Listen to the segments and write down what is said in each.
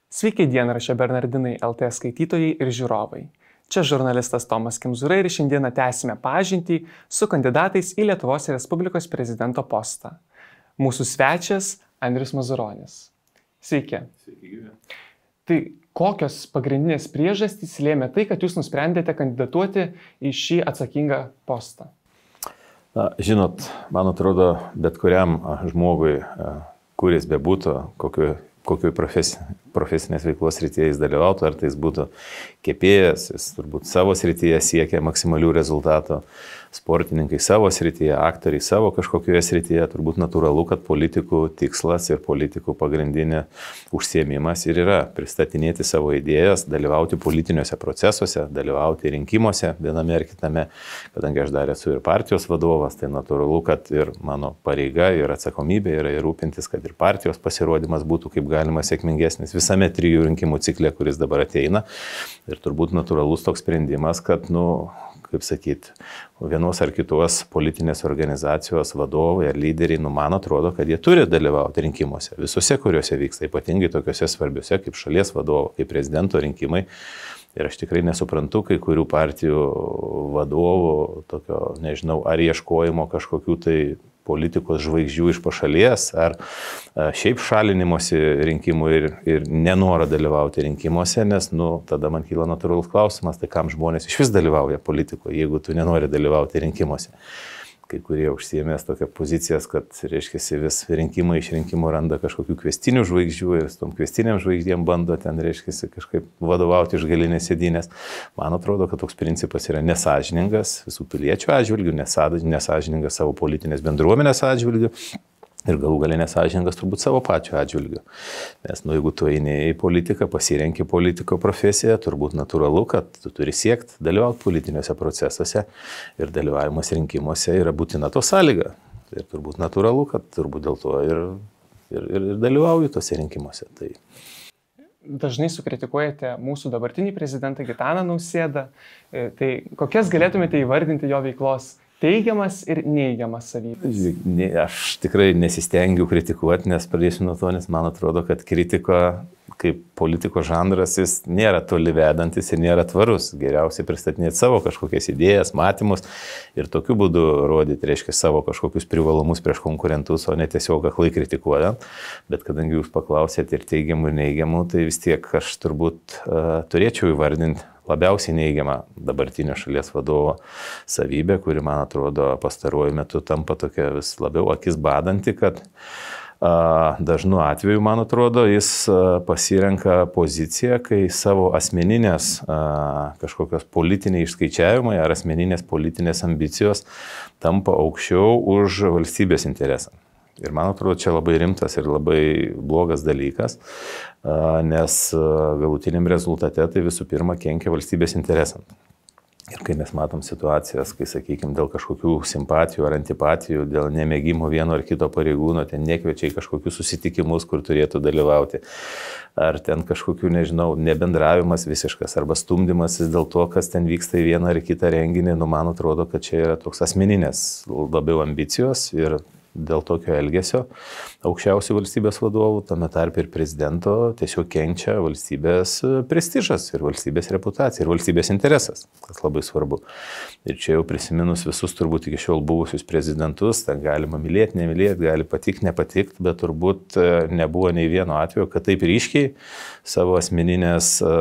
Sveiki dienraščio Bernardinai LT skaitytojai ir žiūrovai. Čia žurnalistas Tomas Kimzūra ir šiandieną tęsime pažintį su kandidatais į Lietuvos Respublikos prezidento postą. Mūsų svečias Andrius Mazuronis. Sveiki. Sveiki, gyvi. Tai kokios pagrindinės priežastys lėmė tai, kad jūs nusprendėte kandidatuoti į šį atsakingą postą? Na, žinot, man atrodo, bet kuriam žmogui, kuris bebūtų, kokioj profesinės veiklos srityje jis dalyvautų, ar tai jis būtų kepėjas, jis turbūt savo srityje siekia maksimalių rezultatų, sportininkai savo srityje, aktoriai savo kažkokioje srityje, turbūt natūralu, kad politikų tikslas ir politikų pagrindinė užsiėmimas ir yra pristatinėti savo idėjas, dalyvauti politiniuose procesuose, dalyvauti rinkimuose viename ar kitame, kadangi aš dar esu ir partijos vadovas, tai natūralu, kad ir mano pareiga ir atsakomybė yra ir rūpintis, kad ir partijos pasirodymas būtų kaip galima sėkmingesnis visame 3 rinkimų cikle, kuris dabar ateina. Ir turbūt natūralus toks sprendimas, kad, kaip sakyt, vienos ar kitos politinės organizacijos vadovai ar lyderiai, man atrodo, kad jie turi dalyvauti rinkimuose, visose, kuriuose vyksta, ypatingai tokiuose svarbiuose kaip šalies vadovo, kaip prezidento rinkimai. Ir aš tikrai nesuprantu kai kurių partijų vadovų, tokio, nežinau, ar ieškojimo kažkokių tai politikos žvaigždžių iš pašalies, ar šiaip šalinimosi rinkimų ir nenoro dalyvauti rinkimuose, nes, tada man kyla natūralus klausimas, tai kam žmonės iš vis dalyvauja politikoje, jeigu tu nenori dalyvauti rinkimuose. Kai kurie užsiėmės tokią pozicijas, kad, reiškia, vis rinkimai iš rinkimų randa kažkokių kvestinių žvaigždžių ir su tom kvestiniam žvaigždėm bando ten, reiškia, kažkaip vadovauti iš galinės sėdynės. Man atrodo, kad toks principas yra nesąžiningas visų piliečių atžvilgių, nesąžiningas savo politinės bendruomenės atžvilgių. Ir galų galę nesąžiningas turbūt savo pačio atžvilgiu. Nes, jeigu tu eini į politiką, pasirenki politiko profesiją, turbūt natūralu, kad tu turi siekti dalyvauti politiniuose procesuose ir dalyvavimas rinkimuose yra būtina to sąlyga. Ir turbūt natūralu, kad turbūt dėl to ir dalyvauju tose rinkimuose. Tai. Dažnai sukritikuojate mūsų dabartinį prezidentą Gitaną Nausėdą. Tai kokias galėtumėte įvardinti jo veiklos teigiamas ir neigiamas savybės? Aš tikrai nesistengiu kritikuoti, nes pradėsiu nuo to, nes man atrodo, kad kritika kaip politiko žanras jis nėra toli vedantis ir nėra tvarus. Geriausiai pristatinėti savo kažkokias idėjas, matymus ir tokiu būdu rodyti, reiškia, savo kažkokius privalumus prieš konkurentus, o ne tiesiog aklai kritikuojant. Bet kadangi jūs paklausėte ir teigiamų ir neigiamų, tai vis tiek aš turbūt turėčiau įvardinti labiausiai neigiamą dabartinio šalies vadovo savybę, kuri, man atrodo, pastaruoju metu tampa tokia vis labiau akis badanti, kad dažnu atveju, man atrodo, jis pasirenka poziciją, kai savo asmeninės kažkokios politiniai išskaičiavimai ar asmeninės politinės ambicijos tampa aukščiau už valstybės interesą. Ir man atrodo, čia labai rimtas ir labai blogas dalykas, nes galutiniam rezultate tai visų pirma kenkia valstybės interesam. Ir kai mes matom situacijas, kai, sakykime, dėl kažkokių simpatijų ar antipatijų, dėl nemėgimo vieno ar kito pareigūno, ten nekviečia į kažkokius susitikimus, kur turėtų dalyvauti, ar ten kažkokių, nežinau, nebendravimas visiškas arba stumdymasis dėl to, kas ten vyksta į vieną ar kitą renginį, man atrodo, kad čia yra toks asmeninės labiau ambicijos ir dėl tokio elgesio aukščiausių valstybės vadovų, tame tarp ir prezidento, tiesiog kenčia valstybės prestižas ir valstybės reputacija ir valstybės interesas, kas labai svarbu. Ir čia jau prisiminus visus turbūt iki šiol buvusius prezidentus, ten galima mylėti, nemylėti, gali patikti, nepatikti, bet turbūt nebuvo nei vieno atveju, kad taip ryškiai savo asmeninę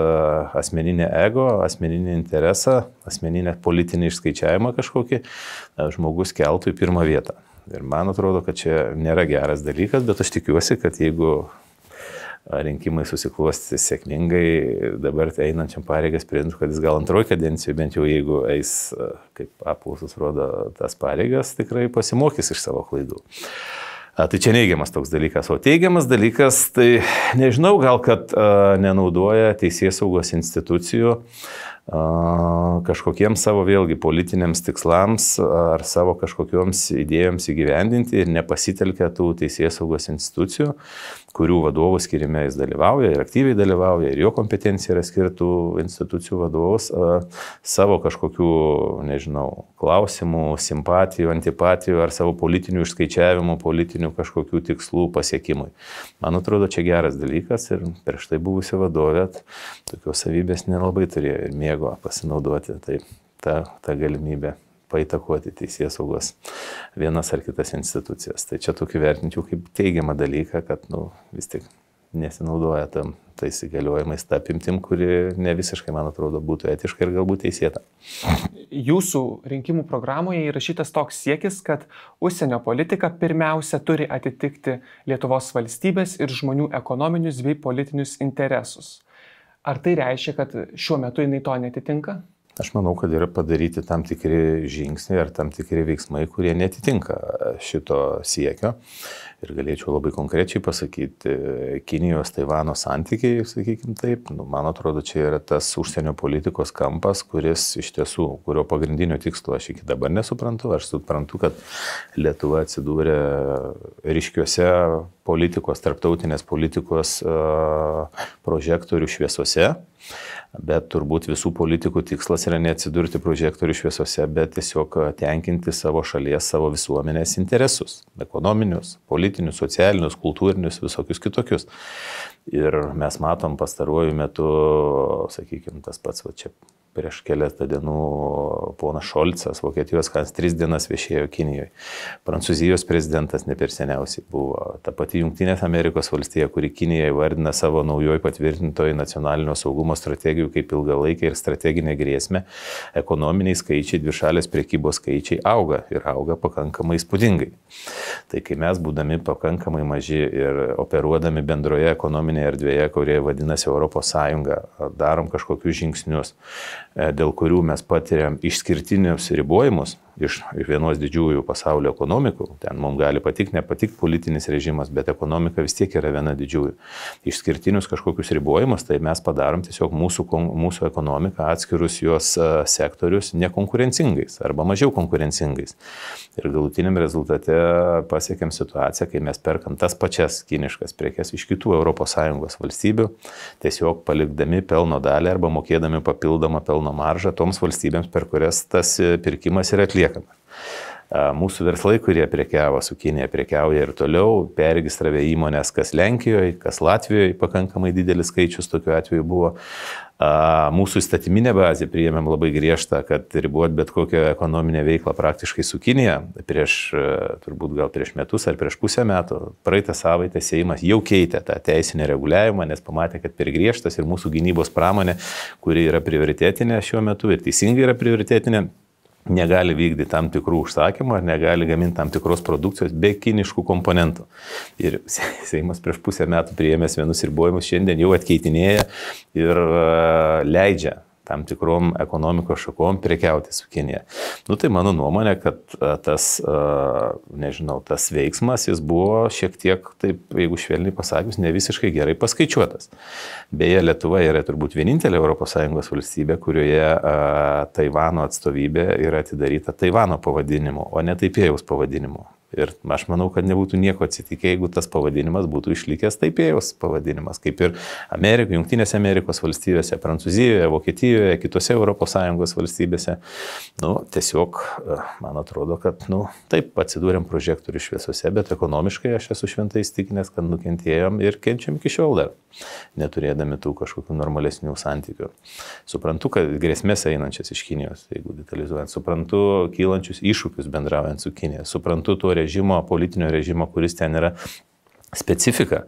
ego, asmeninį interesą, asmeninę politinį išskaičiavimą kažkokį žmogus keltų į pirmą vietą. Ir man atrodo, kad čia nėra geras dalykas, bet aš tikiuosi, kad jeigu rinkimai susiklostys sėkmingai, dabar einančiam pareigas prezidentų, kad jis gal antroji kadencijų, bent jau jeigu eis, kaip apklausos rodo, tas pareigas, tikrai pasimokys iš savo klaidų. Tai čia neigiamas toks dalykas, o teigiamas dalykas, tai nežinau, gal kad nenaudoja teisėsaugos institucijų kažkokiems savo vėlgi politiniams tikslams ar savo kažkokioms idėjoms įgyvendinti ir nepasitelkia tų teisėsaugos institucijų, kurių vadovų skirime jis dalyvauja ir aktyviai dalyvauja ir jo kompetencija yra skirtų institucijų vadovus savo kažkokių, nežinau, klausimų, simpatijų, antipatijų ar savo politinių išskaičiavimų, politinių kažkokių tikslų pasiekimui. Man atrodo, čia geras dalykas ir prieš tai buvusi vadovė tokios savybės nelabai turėjo ir mėgo pasinaudoti tą galimybę paįtakoti teisėsaugos vienas ar kitas institucijas. Tai čia tokį vertinčiau kaip teigiamą dalyką, kad vis tik nesinaudoja tais įgaliojimais tą apimtim, kuri ne visiškai, man atrodo, būtų etiška ir galbūt teisėta. Jūsų rinkimų programoje įrašytas toks siekis, kad užsienio politika pirmiausia turi atitikti Lietuvos valstybės ir žmonių ekonominius bei politinius interesus. Ar tai reiškia, kad šiuo metu jinai to netitinka? Aš manau, kad yra padaryti tam tikri žingsniai ar tam tikri veiksmai, kurie netitinka šito siekio. Ir galėčiau labai konkrečiai pasakyti, Kinijos-Taivano santykiai, sakykime taip, man atrodo, čia yra tas užsienio politikos kampas, kuris iš tiesų, kurio pagrindinio tikslo aš iki dabar nesuprantu. Aš suprantu, kad Lietuva atsidūrė ryškiuose politikos, tarptautinės politikos prožektorių šviesose. Bet turbūt visų politikų tikslas yra neatsidurti prožektorių šviesose, bet tiesiog tenkinti savo šalies, savo visuomenės interesus. Ekonominius, politinius, socialinius, kultūrinius, visokius kitokius. Ir mes matom pastaruoju metu, sakykime, tas pats čia prieš keletą dienų ponas Šolcas, Vokietijos kancleris 3 dienas viešėjo Kinijoje. Prancūzijos prezidentas ne per seniausiai buvo. Ta pati Jungtinės Amerikos valstija, kuri Kinija įvardina savo naujoj patvirtintoje nacionalinio saugumo strategijų kaip ilgalaikę ir strateginę grėsmę, ekonominiai skaičiai, dvišalės prekybos skaičiai auga ir auga pakankamai įspūdingai. Tai kai mes būdami pakankamai maži ir operuodami bendroje ekonominėje erdvėje, kurioje vadinasi Europos Sąjunga, darom kažkokius žingsnius, dėl kurių mes patiriam išskirtinius ribojimus iš vienos didžiųjų pasaulio ekonomikų. Ten mums gali patikti, nepatikti politinis režimas, bet ekonomika vis tiek yra viena didžiųjų. Išskirtinius kažkokius ribojimus, tai mes padarom tiesiog mūsų ekonomiką, atskirus jos sektorius nekonkurencingais arba mažiau konkurencingais. Ir galutiniam rezultate pasiekėm situaciją, kai mes perkam tas pačias kiniškas prekes iš kitų ES valstybių, tiesiog palikdami pelno dalį arba mokėdami papildomą pelno maržą toms valstybėms, per kurias tas pirkimas yra atliekamas. Mūsų verslai, kurie prekiavo su Kinija, prekiauja ir toliau, perregistravę įmonės, kas Lenkijoje, kas Latvijoje, pakankamai didelis skaičius tokiu atveju buvo. Mūsų įstatyminė bazė priėmėm labai griežtą, kad ribuot bet kokią ekonominę veiklą praktiškai su Kinija turbūt gal prieš metus ar prieš pusę metų. Praeitą savaitę Seimas jau keitė tą teisinę reguliavimą, nes pamatė, kad per griežtas ir mūsų gynybos pramonė, kuri yra prioritetinė šiuo metu ir teisingai yra prioritetinė, negali vykdyti tam tikrų užsakymų ar negali gaminti tam tikros produkcijos be kiniškų komponentų. Ir Seimas prieš pusę metų priėmęs vienus ribojimus šiandien jau atkeitinėja ir leidžia tam tikrom ekonomikos šakom prekiauti su Kinija. Tai mano nuomonė, kad tas veiksmas, jis buvo šiek tiek, taip, jeigu švelniai pasakius, ne visiškai gerai paskaičiuotas. Beje, Lietuva yra turbūt vienintelė ES valstybė, kurioje Taivano atstovybė yra atidaryta Taivano pavadinimu, o ne Taipėjaus pavadinimu. Ir aš manau, kad nebūtų nieko atsitikę, jeigu tas pavadinimas būtų išlikęs Taipėjaus pavadinimas, kaip ir Jungtinėse Amerikos valstybėse, Prancūzijoje, Vokietijoje, kitose ES valstybėse. Tiesiog, man atrodo, kad, taip, atsidūrėm prožektorių šviesose, bet ekonomiškai aš esu šventai įstikinęs, kad nukentėjom ir kenčiam iki šiol dar, neturėdami tų kažkokių normalesnių santykių. Suprantu, kad grėsmės einančias iš Kinijos, jeigu detalizuojant, suprantu kylančius iššūkius bendraujant su Kinija, suprantu tuo politinio režimo, kuris ten yra specifika.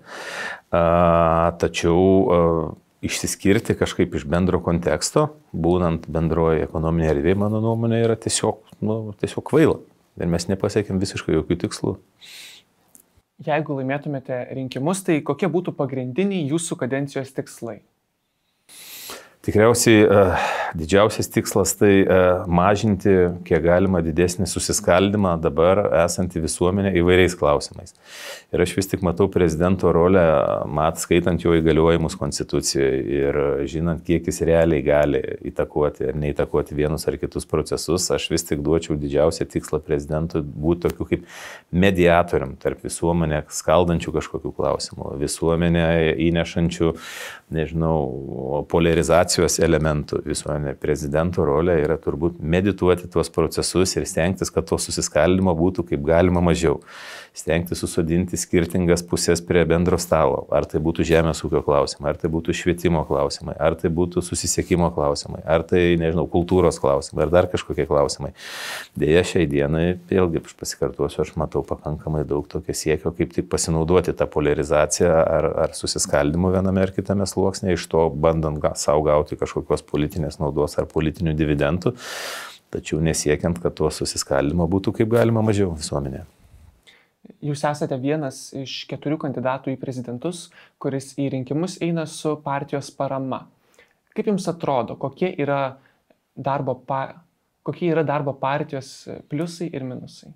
Tačiau išsiskirti kažkaip iš bendro konteksto, būnant bendroje ekonominėje erdvėje, mano nuomonė, yra tiesiog kvaila. Ir mes nepasiekėm visiškai jokių tikslų. Jeigu laimėtumėte rinkimus, tai kokie būtų pagrindiniai jūsų kadencijos tikslai? Tikriausiai didžiausias tikslas tai mažinti kiek galima didesnį susiskaldimą dabar esantį visuomenę įvairiais klausimais. Ir aš vis tik matau prezidento rolę, skaitant jo įgaliojimus konstitucijoje ir žinant, kiek jis realiai gali įtakoti ar neįtakoti vienus ar kitus procesus, aš vis tik duočiau didžiausią tikslą prezidentui būti tokiu kaip mediatorium tarp visuomenę skaldančių kažkokių klausimų, visuomenę įnešančių, nežinau, polarizacijos elementų visuomenė. Prezidento rolė yra turbūt medituoti tuos procesus ir stengtis, kad to susiskaldimo būtų kaip galima mažiau. Stengtis susodinti skirtingas pusės prie bendro stalo. Ar tai būtų žemės ūkio klausimai, ar tai būtų švietimo klausimai, ar tai būtų susisiekimo klausimai, ar tai, nežinau, kultūros klausimai, ar dar kažkokie klausimai. Deja, šiai dienai, vėlgi, aš pasikartosiu, aš matau pakankamai daug tokio siekio, kaip tik pasinaudoti tą polarizaciją ar susiskaldimą viename ar kitame sluoksnėje, iš to bandant savo gauti kažkokios politinės naudos ar politinių dividendų, tačiau nesiekiant, kad to susiskaldimo būtų kaip galima mažiau visuomenėje. Jūs esate vienas iš 4 kandidatų į prezidentus, kuris į rinkimus eina su partijos parama. Kaip jums atrodo, kokie yra darbo partijos pliusai ir minusai?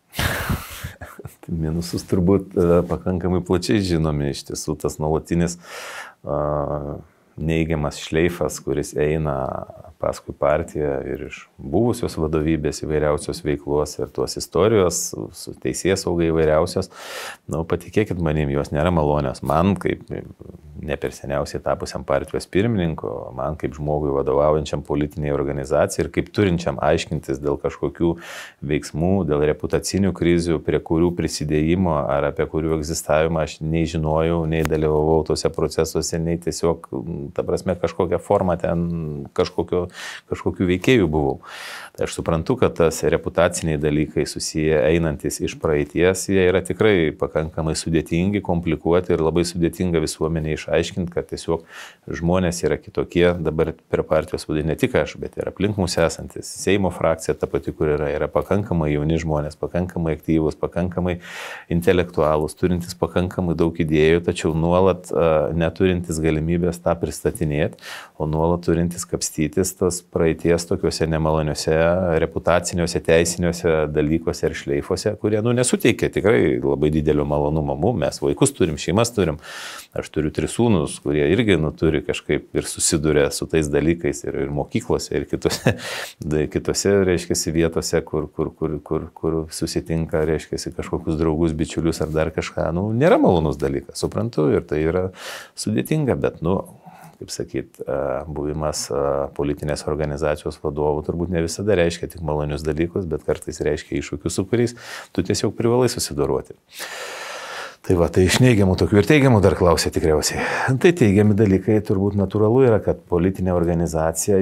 Minusus turbūt pakankamai plačiai žinomi, iš tiesų tas nuolatinis neigiamas šleifas, kuris eina paskui partiją ir iš buvusios vadovybės įvairiausios veiklos ir tos istorijos su teisėsauga įvairiausios, patikėkit manim, jos nėra malonios. Man, kaip ne per seniausiai tapusiam partijos pirmininko, man kaip žmogui vadovaujančiam politiniai organizacijai ir kaip turinčiam aiškintis dėl kažkokių veiksmų, dėl reputacinių krizių, prie kurių prisidėjimo ar apie kurių egzistavimą aš nei žinojau, nei dalyvavau tose procesuose, nei tiesiog, ta prasme, kažkokią formą ten kažkokių veikėjų buvau. Tai aš suprantu, kad tas reputaciniai dalykai susiję einantis iš praeities, jie yra tikrai pakankamai sudėtingi, komplikuoti ir labai sudėtinga visuomenė išaiškinti, kad tiesiog žmonės yra kitokie, dabar per partijos vadai ne tik aš, bet ir aplink mūsų esantis. Seimo frakcija ta pati, kur yra pakankamai jauni žmonės, pakankamai aktyvūs, pakankamai intelektualūs, turintys pakankamai daug idėjų, tačiau nuolat neturintis galimybės tą pristatinėti, o nuolat turintis kapstytis tos praeities tokiuose nemaloniuose, reputaciniuose, teisiniuose dalykuose ir šleifuose, kurie, nesuteikia tikrai labai didelio malonumo. Mes vaikus turim, šeimas turim. Aš turiu 3 sūnus, kurie irgi turi kažkaip ir susiduria su tais dalykais ir mokyklose, ir kitose reiškia, vietose, kur susitinka, reiškia, kažkokius draugus, bičiulius ar dar kažką. Nėra malonus dalykas, suprantu, ir tai yra sudėtinga, bet, kaip sakyt, buvimas politinės organizacijos vadovų turbūt ne visada reiškia tik malonius dalykus, bet kartais reiškia iššūkius, su kuriais tu tiesiog privalai susidoroti. Tai va, tai iš neigiamų tokių ir teigiamų dar klausė tikriausiai. Tai teigiami dalykai turbūt natūralu yra, kad politinė organizacija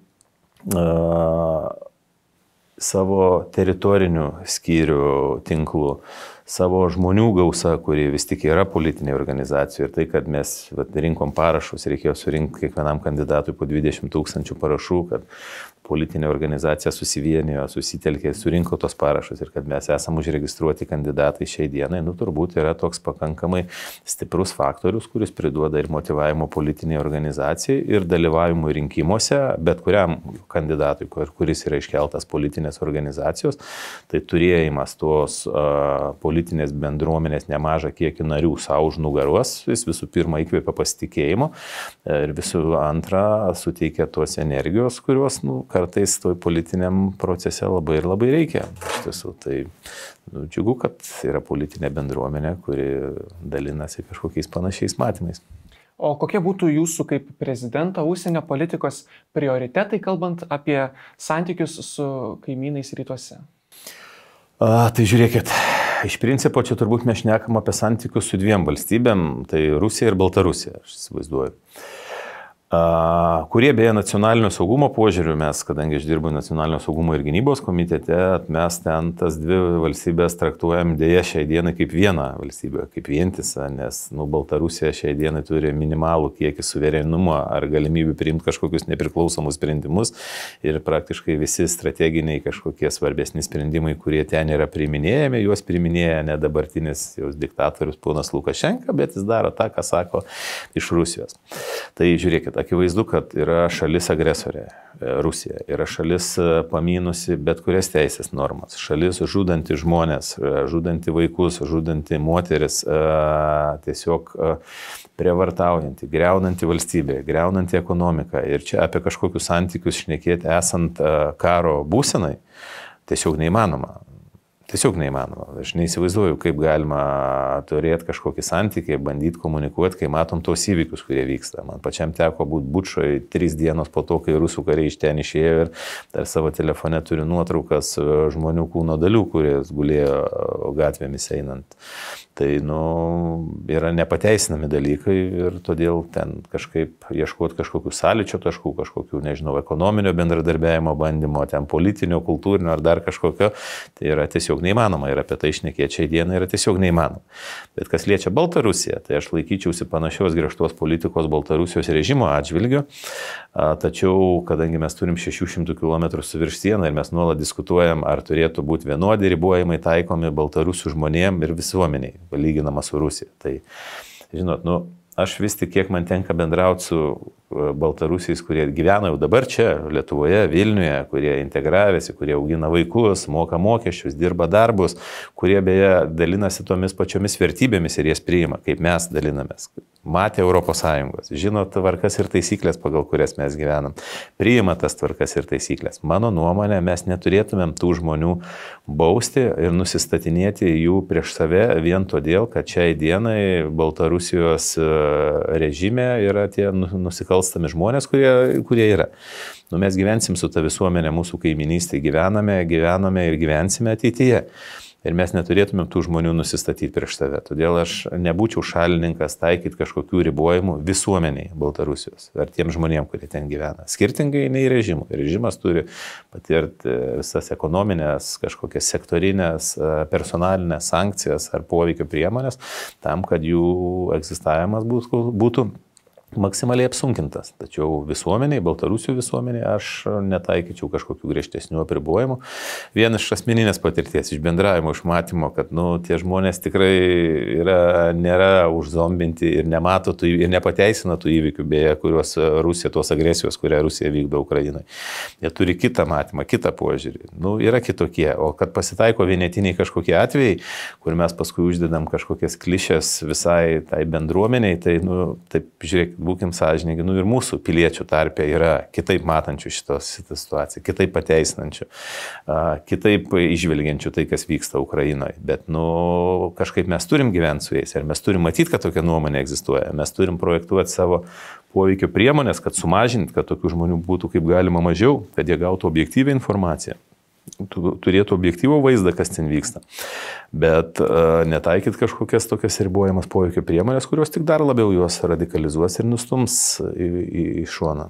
savo teritorinių skyrių tinklų, savo žmonių gausa, kurie vis tik yra politinė organizacija, ir tai, kad mes rinkom parašus, reikėjo surinkti kiekvienam kandidatui po 20 000 parašų, kad politinė organizacija susivienijo, susitelkė, surinko tos parašus ir kad mes esame užregistruoti kandidatai šiai dienai, turbūt yra toks pakankamai stiprus faktorius, kuris priduoda ir motyvavimo politiniai organizacijai ir dalyvavimui rinkimuose, bet kuriam kandidatui, kuris yra iškeltas politinės organizacijos, tai turėjimas tos politinės bendruomenės nemažą kiekį narių savo už nugaros, jis visų pirma įkvėpia pasitikėjimo ir visų antra suteikia tos energijos, kurios kartais toj politiniam procese labai ir labai reikia. Iš tiesų, tai džiugu, kad yra politinė bendruomenė, kuri dalinasi kažkokiais panašiais matymais. O kokie būtų jūsų kaip prezidento užsienio politikos prioritetai, kalbant apie santykius su kaimynais rytuose? Tai žiūrėkit, iš principo čia turbūt mes šnekam apie santykius su 2 valstybėm, tai Rusija ir Baltarusija, aš įsivaizduoju. Kurie beje nacionalinio saugumo požiūriu, mes, kadangi aš dirbu nacionalinio saugumo ir gynybos komitete, mes ten tas 2 valstybės traktuojam dėja šiai dienai kaip vieną valstybę, kaip vientisą, nes Baltarusija šiai dienai turi minimalų kiekį suverenumo ar galimybių priimti kažkokius nepriklausomus sprendimus ir praktiškai visi strateginiai kažkokie svarbesni sprendimai, kurie ten yra priiminėjami, juos priiminėja ne dabartinis jos diktatorius ponas Lukašenka, bet jis daro tą, ką sako iš Rusijos. Tai žiūrėkit, akivaizdu, kad yra šalis agresorė, Rusija, yra šalis pamynusi bet kurias teisės normas, šalis žudanti žmonės, žudanti vaikus, žudanti moteris, tiesiog prievartaujanti, greunanti valstybė, greunanti ekonomiką. Ir čia apie kažkokius santykius šnekėti esant karo būsenai tiesiog neįmanoma. Tiesiog neįmanoma. Aš neįsivaizduoju, kaip galima turėti kažkokį santykį, bandyti komunikuoti, kai matom tos įvykius, kurie vyksta. Man pačiam teko būti Bučoje 3 dienos po to, kai rusų kariai iš ten išėjo ir dar savo telefone turi nuotraukas žmonių kūno dalių, kurie gulėjo gatvėmis einant. Tai, yra nepateisinami dalykai ir todėl ten kažkaip ieškoti kažkokių sąlyčio taškų, kažkokių, nežinau, ekonominio bendradarbiavimo bandymo, ten politinio, kultūrinio ar dar kažkokio, tai yra tiesiog neįmanoma ir apie tai šnekėti šiai dienai yra tiesiog neįmanoma. Bet kas liečia Baltarusiją, tai aš laikyčiausi panašios griežtos politikos Baltarusijos režimo atžvilgiu, tačiau kadangi mes turim 600 km su virš sieną ir mes nuolat diskutuojam, ar turėtų būti vienodi ribojimai taikomi Baltarusių žmonėm ir visuomeniai, lyginama su Rusija. Tai, žinot, aš vis tik kiek man tenka bendrauti su Baltarusiais, kurie gyvena jau dabar čia, Lietuvoje, Vilniuje, kurie integravėsi, kurie augina vaikus, moka mokesčius, dirba darbus, kurie beje dalinasi tomis pačiomis vertybėmis ir jas priima, kaip mes dalinamės. Matė Europos Sąjungos, žino tvarkas ir taisyklės, pagal kurias mes gyvenam, priima tas tvarkas ir taisyklės. Mano nuomonė, mes neturėtumėm tų žmonių bausti ir nusistatinėti jų prieš save vien todėl, kad šiai dienai Baltarusijos režime yra tie nusikalstami žmonės, kurie yra. Mes gyvensim su ta visuomenė, mūsų kaiminystėje gyvename ir gyvensime ateityje. Ir mes neturėtumėm tų žmonių nusistatyti prieš save. Todėl aš nebūčiau šalininkas taikyti kažkokių ribojimų visuomeniai Baltarusijos ar tiem žmonėm, kurie ten gyvena. Skirtingai nei režimų. Režimas turi patirti visas ekonominės, kažkokias sektorinės, personalinės sankcijas ar poveikio priemonės tam, kad jų egzistavimas būtų maksimaliai apsunkintas. Tačiau visuomeniai, Baltarusių visuomeniai, aš netaikyčiau kažkokių griežtesnių apribojimų. Vien iš asmeninės patirties, iš bendravimo, iš matymo, kad tie žmonės tikrai nėra užzombinti ir nemato ir nepateisina tų įvykių, beje, kuriuos Rusija, tos agresijos, kurią Rusija vykdo Ukrainai. Jie turi kitą matymą, kitą požiūrį. Yra kitokie. O kad pasitaiko vienetiniai kažkokie atvejai, kur mes paskui uždedam kažkokias klišės visai tai bendruomeniai, tai, taip, žiūrėk, būkim sąžininkai, ir mūsų piliečių tarpe yra kitaip matančių šitą situaciją, kitaip pateisinančių, kitaip išvelgiančių tai, kas vyksta Ukrainoje. Bet, kažkaip mes turim gyventi su jais ir mes turim matyti, kad tokia nuomonė egzistuoja. Mes turim projektuoti savo poveikio priemonės, kad sumažinti, kad tokių žmonių būtų kaip galima mažiau, kad jie gautų objektyvią informaciją. Turėtų objektyvų vaizdą, kas ten vyksta. Bet netaikyti kažkokias tokias ribojamas poveikio priemonės, kurios tik dar labiau juos radikalizuos ir nustums į šoną.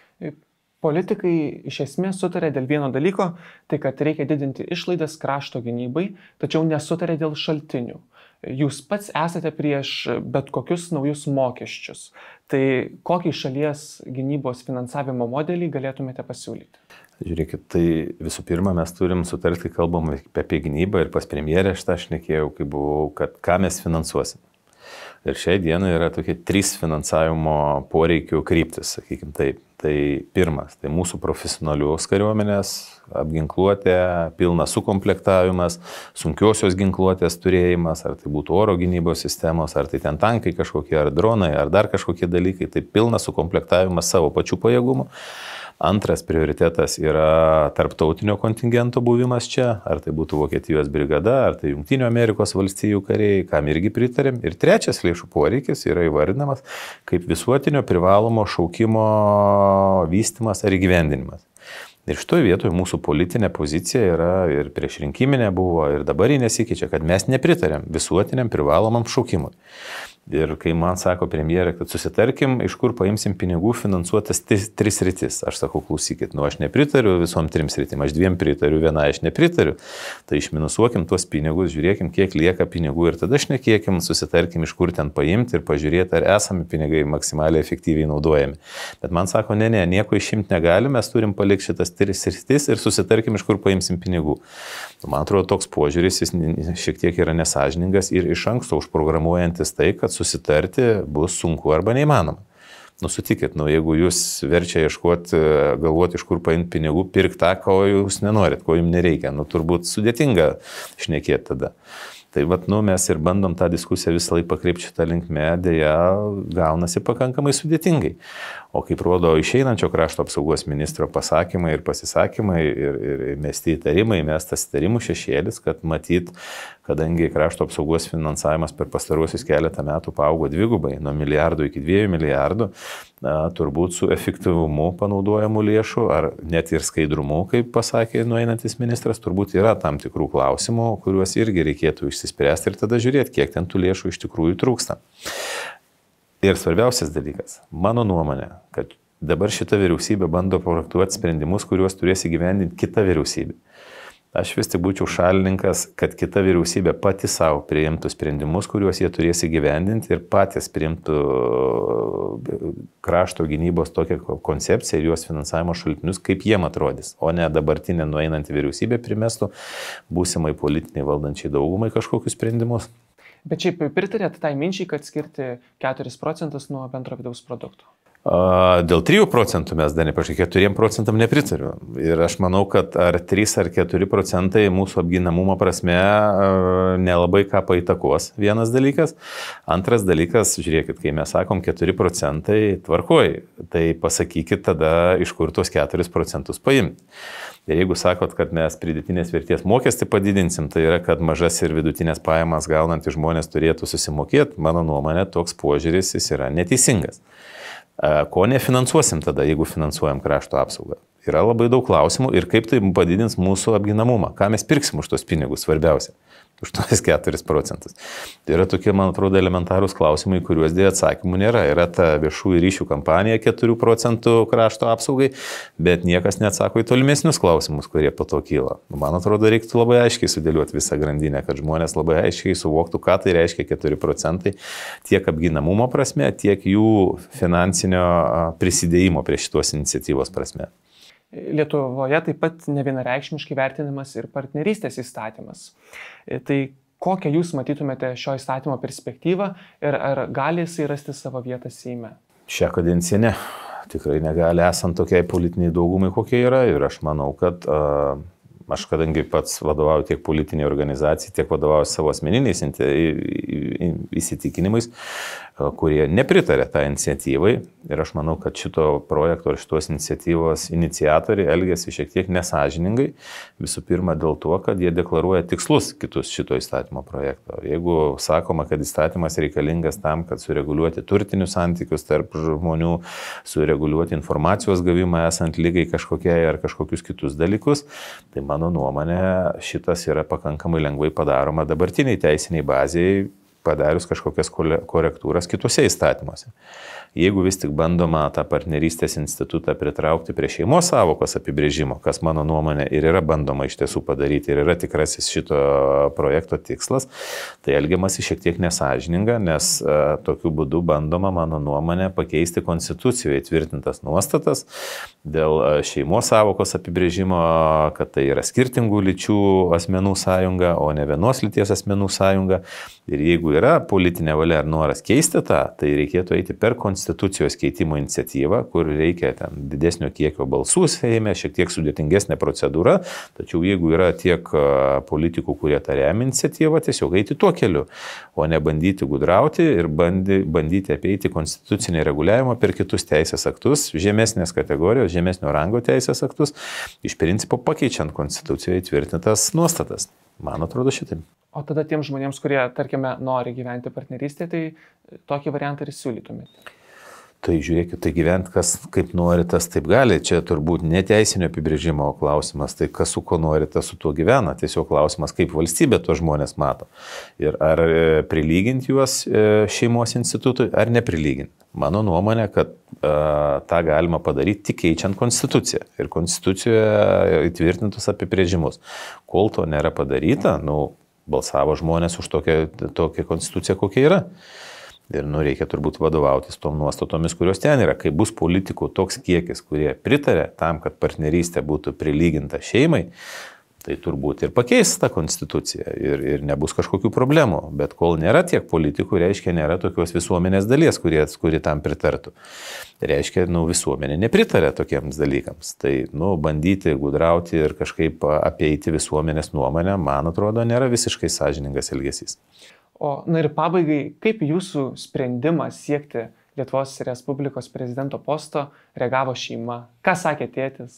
Politikai iš esmės sutarė dėl vieno dalyko, tai kad reikia didinti išlaidas krašto gynybai, tačiau nesutarė dėl šaltinių. Jūs pats esate prieš bet kokius naujus mokesčius. Tai kokį šalies gynybos finansavimo modelį galėtumėte pasiūlyti? Žiūrėkit, tai visų pirma, mes turim sutarti, kai kalbam apie gynybą ir pas premjerę šitą šnekėjau, kai buvau, kad ką mes finansuosim. Ir šiai dienai yra tokie 3 finansavimo poreikių kryptis, sakykim taip. Tai pirmas, tai mūsų profesionalios kariuomenės apginkluotė, pilnas sukomplektavimas, sunkiosios ginkluotės turėjimas, ar tai būtų oro gynybos sistemos, ar tai ten tankai kažkokie, ar dronai, ar dar kažkokie dalykai, tai pilnas sukomplektavimas savo pačių pajėgumų. Antras prioritetas yra tarptautinio kontingento buvimas čia, ar tai būtų Vokietijos brigada, ar tai Jungtinių Amerikos valstijų kariai, kam irgi pritarėm. Ir trečias lėšų poreikis yra įvardinamas kaip visuotinio privalomo šaukimo vystymas ar įgyvendinimas. Ir šitoje vietoje mūsų politinė pozicija yra ir prieš rinkiminė buvo, ir dabar ji nesikeičia, kad mes nepritarėm visuotiniam privalomam šaukimui. Ir kai man sako premjerė, kad susitarkim, iš kur paimsim pinigų finansuotas 3 sritis. Aš sakau, klausykit, aš nepritariu visom 3 sritim, aš 2 pritariu, vieną aš nepritariu. Tai išminusuokim tuos pinigus, žiūrėkim, kiek lieka pinigų ir tada šnekėkim, susitarkim, iš kur ten paimti ir pažiūrėti, ar esami pinigai maksimaliai efektyviai naudojami. Bet man sako, ne, nieko išimti negalime, mes turim palikti šitas 3 sritis ir susitarkim, iš kur paimsim pinigų. Man atrodo, toks požiūris jis šiek tiek yra nesažiningas ir iš anksto užprogramuojantis tai, kad susitarti bus sunku arba neįmanoma. Sutikit, jeigu jūs verčia ieškoti, galvoti, iš kur paimti pinigų, pirkti tą, ko jūs nenorit, ko jums nereikia, turbūt sudėtinga šnekėti tada. Tai mes ir bandom tą diskusiją visą laiką pakreipti šitą linkmę, dėja gaunasi pakankamai sudėtingai. O kaip rodo išeinančio krašto apsaugos ministro pasakymai ir pasisakymai ir mesti įtarimai, mestas įtarimų šešėlis, kad matyt, kadangi krašto apsaugos finansavimas per pastaruosius keletą metų paaugo dvigubai, nuo milijardų iki 2 milijardų, turbūt su efektyvumu panaudojamų lėšų ar net ir skaidrumu, kaip pasakė nueinantis ministras, turbūt yra tam tikrų klausimų, kuriuos irgi reikėtų išsispręsti ir tada žiūrėti, kiek ten tų lėšų iš tikrųjų trūksta. Ir svarbiausias dalykas, mano nuomonė, kad dabar šita vyriausybė bando projektuoti sprendimus, kuriuos turės įgyvendinti kita vyriausybė. Aš vis tik būčiau šalininkas, kad kita vyriausybė pati savo priimtų sprendimus, kuriuos jie turės įgyvendinti ir patys priimtų krašto gynybos tokią koncepciją ir juos finansavimo šaltinius, kaip jiem atrodys, o ne dabartinė nueinanti vyriausybė primestų būsimai politiniai valdančiai daugumai kažkokius sprendimus. Bet šiaip pritarėt tai minčiai, kad skirti 4% nuo bendro vidaus produkto? Dėl 3% mes dar nepažiūrėjome, 4% nepritariu. Ir aš manau, kad ar 3 ar 4% mūsų apginamumo prasme nelabai ką paįtakos, vienas dalykas. Antras dalykas, žiūrėkit, kai mes sakom 4% tvarkoj, tai pasakykit tada, iš kur tos 4% paimti. Ir jeigu sakot, kad mes pridėtinės vertės mokestį padidinsim, tai yra, kad mažas ir vidutinės pajamas gaunantys žmonės turėtų susimokėti, mano nuomonė, toks požiūris jis yra neteisingas. Ko nefinansuosim tada, jeigu finansuojam krašto apsaugą? Yra labai daug klausimų ir kaip tai padidins mūsų apginamumą. Ką mes pirksim už tos pinigus, svarbiausia. Už tos 4%. Tai yra tokie, man atrodo, elementarūs klausimai, kuriuos dėja atsakymų nėra. Yra ta viešųjų ryšių kampanija 4% krašto apsaugai, bet niekas neatsako į tolimesnius klausimus, kurie po to kyla. Man atrodo, reiktų labai aiškiai sudėlioti visą grandinę, kad žmonės labai aiškiai suvoktų, ką tai reiškia 4% tiek apginamumo prasme, tiek jų finansinio prisidėjimo prie šitos iniciatyvos prasme. Lietuvoje taip pat nevienareikšmiškai vertinamas ir partnerystės įstatymas. Tai kokią jūs matytumėte šio įstatymo perspektyvą ir ar gali jisai rasti savo vietą Seime? Šią kadenciją ne. Tikrai negali, esant tokiai politiniai daugumai, kokie yra. Ir aš manau, kad aš kadangi pats vadovauju tiek politiniai organizacijai, tiek vadovauju savo asmeniniais įsitikinimais, kurie nepritarė tą iniciatyvai. Ir aš manau, kad šito projekto ar šitos iniciatyvos iniciatoriai elgėsi šiek tiek nesąžiningai. Visų pirma dėl to, kad jie deklaruoja tikslus kitus šito įstatymo projekto. Jeigu sakoma, kad įstatymas reikalingas tam, kad sureguliuoti turtinius santykius tarp žmonių, sureguliuoti informacijos gavimą esant lygai kažkokiai ar kažkokius kitus dalykus, tai mano nuomonė šitas yra pakankamai lengvai padaroma dabartiniai teisiniai bazėjai, padarius kažkokias korektūras kitose įstatymuose. Jeigu vis tik bandoma tą partnerystės institutą pritraukti prie šeimos sąvokos apibrėžimo, kas mano nuomonė ir yra bandoma iš tiesų padaryti ir yra tikrasis šito projekto tikslas, tai elgiamasi šiek tiek nesąžininga, nes tokiu būdu bandoma, mano nuomonė, pakeisti konstitucijoje įtvirtintas nuostatas dėl šeimos sąvokos apibrėžimo, kad tai yra skirtingų lyčių asmenų sąjunga, o ne vienos lyties asmenų sąjunga. Ir jeigu yra politinė valia ar noras keisti tą, tai reikėtų eiti per konstitucijos keitimo iniciatyvą, kur reikia ten didesnio kiekio balsų Seime, šiek tiek sudėtingesnė procedūra, tačiau jeigu yra tiek politikų, kurie tą remia iniciatyvą, tiesiog eiti tuo keliu, o ne bandyti gudrauti ir bandyti apeiti konstitucinį reguliavimą per kitus teisės aktus, žemesnės kategorijos, žemesnio rango teisės aktus, iš principo pakeičiant konstitucijoje įtvirtintas nuostatas. Man atrodo šitaip. O tada tiems žmonėms, kurie, tarkime, nori gyventi partnerystėje, tai tokį variantą ir siūlytumėte? Tai žiūrėkit, tai gyventi kas kaip nori, tas taip gali. Čia turbūt neteisinio apibrėžimo klausimas, tai kas su ko nori, tas su tuo gyvena. Tiesiog klausimas, kaip valstybė tuos žmonės mato. Ir ar prilyginti juos šeimos institutui, ar neprilyginti. Mano nuomonė, kad tą galima padaryti tik keičiant konstituciją. Ir konstitucijoje įtvirtintus apibrėžimus. Kol to nėra padaryta, balsavo žmonės už tokią konstituciją, kokia yra. Ir reikia turbūt vadovautis tom nuostatomis, kurios ten yra. Kai bus politikų toks kiekis, kurie pritarė tam, kad partnerystė būtų prilyginta šeimai, tai turbūt ir pakeis tą konstituciją ir nebus kažkokių problemų. Bet kol nėra tiek politikų, reiškia, nėra tokios visuomenės dalies, kuri tam pritartų. Tai reiškia, visuomenė nepritarė tokiems dalykams. Tai, bandyti gudrauti ir kažkaip apeiti visuomenės nuomonę, man atrodo, nėra visiškai sąžiningas elgesys. Ir pabaigai, kaip jūsų sprendimą siekti Lietuvos Respublikos prezidento posto reagavo šeima? Ką sakė tėtis?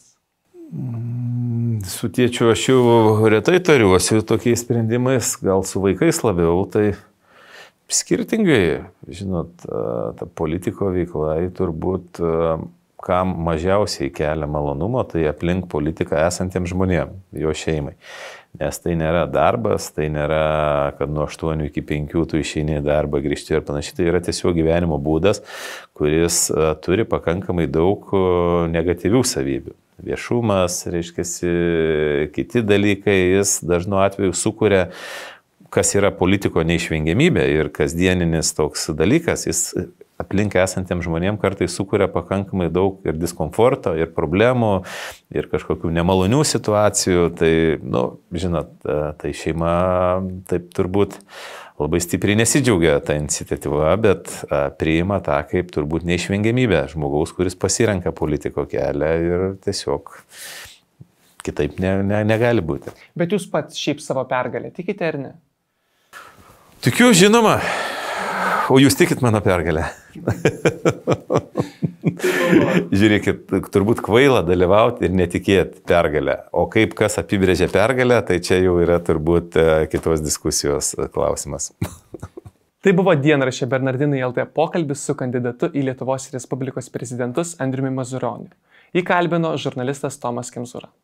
Su tėčiu aš jau retai tariuosi tokiais sprendimais, gal su vaikais labiau, tai skirtingai, žinot, ta politiko veikla turbūt kam mažiausiai kelia malonumo, tai aplink politiką esantiems žmonėms, jo šeimai. Nes tai nėra darbas, tai nėra, kad nuo 8 iki 5 tu išeini į darbą, grįžti ir panašiai. Tai yra tiesiog gyvenimo būdas, kuris turi pakankamai daug negatyvių savybių. Viešumas, reiškia, kiti dalykai, jis dažnu atveju sukuria, kas yra politiko neišvengiamybė ir kasdieninis toks dalykas, jis aplink esantiems žmonėms kartais sukuria pakankamai daug ir diskomforto, ir problemų, ir kažkokių nemalonių situacijų. Tai, žinot, tai šeima taip turbūt labai stipriai nesidžiaugia tą iniciatyvą, bet priima tą kaip turbūt neišvengiamybę žmogaus, kuris pasirenka politiko kelią ir tiesiog kitaip negali būti. Bet jūs pats šiaip savo pergalę tikite ar ne? Tikiu, žinoma. O jūs tikit mano pergalę? Žiūrėkit, turbūt kvaila dalyvauti ir netikėti pergalę. O kaip kas apibrėžia pergalę, tai čia jau yra turbūt kitos diskusijos klausimas. Tai buvo dienraščio Bernardinai LT pokalbis su kandidatu į Lietuvos Respublikos prezidentus Andriumi Mazuroniu. Jį kalbino žurnalistas Tomas Kemzūra.